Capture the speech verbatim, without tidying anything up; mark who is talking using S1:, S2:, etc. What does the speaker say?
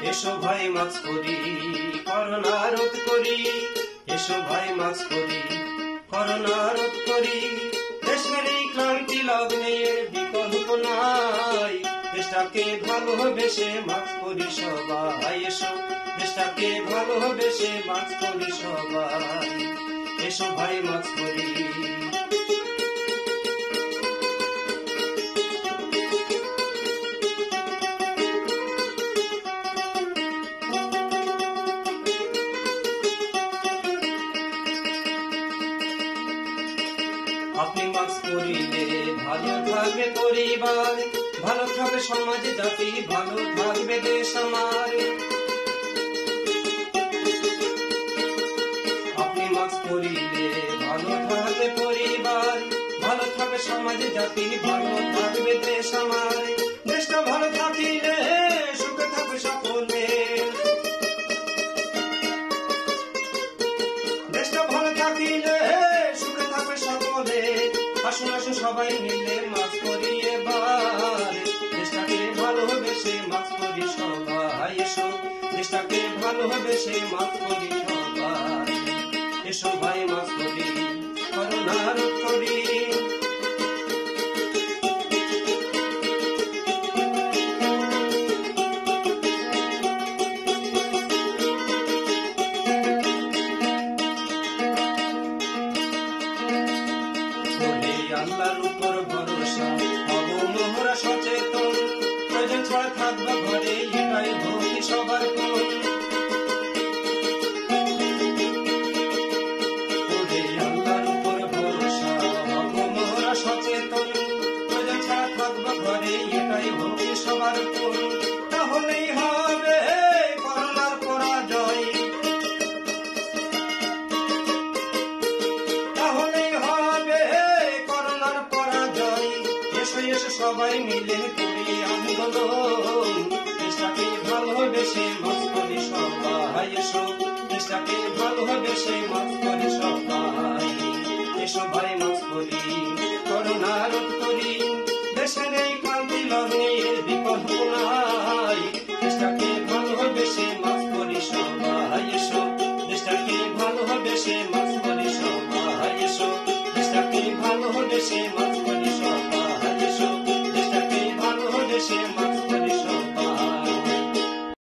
S1: এসো ভাই মাছ করি করোনা রোধ করি, এসো ভাই মাছ করি করোনা রোধ করি। দেশের এই ক্লান্তি লগ্নে বিকল্প নাই, দেশটাকে ভালোবেসে মাছ করি সবাই। এসো দেশটাকে ভালোবেসে মাছ করি সবাই, এসো ভাই মাছ করি। আপনি মাছ করিলে ভালো থাকবে পরিবার, ভালো থাকবে সমাজ জাতি, ভালো থাকবে দেশ আমার। আপনি মাছ করিলে ভালো থাকবে পরিবার, ভালো থাকবে সমাজ জাতি, ভালো থাকবে দেশ আমার। দেশটা ভালো থাকিলে সুখে থাকবে সকলে, দেশটা ভালো থাকিলে সুখে থাকবে সকলে। আসুন আসুন সবাই মিলে মাছ করি এবার, দেশটাকে ভালোবেসে মাছ করি সবাই। এসো দেশটাকে ভালোবেসে মাছ করি সবাই, এসো ভাই মাছ করি করোনা রোধ করি। আল্লাহর উপর ভরসা হব মোহরা সচেতন, প্রয়োজন ছাড়া থাকবো ঘরে এটাই ভক্তি সবার কোন। আল্লাহর উপর ভরসা হব মোহরা সচেতন, প্রয়োজন ছাড়া থাকবো ঘরে এটাই ভক্তি সবার কোন। তাহলেই হবে করোনার পরাজয়, তাহলেই হবে করোনার পরাজয়। এসো এসো সবাই মিলে করি আন্দোলন, দেশটাকে ভালোবেসে মাছ করি সবাই। এসো দেশটাকে ভালোবেসে মাছ করি সবাই, এসো ভাই মাছ করি করোনা রোধ করি। দেশের এই ক্লান্তি লগ্নে বিকল্প নাই, দেশটাকে ভালোবেসে মাছ করি সবাই। এসো দেশটাকে ভালোবেসে মাছ করি সবাই, এসো দেশটাকে ভালোবেসে মাছ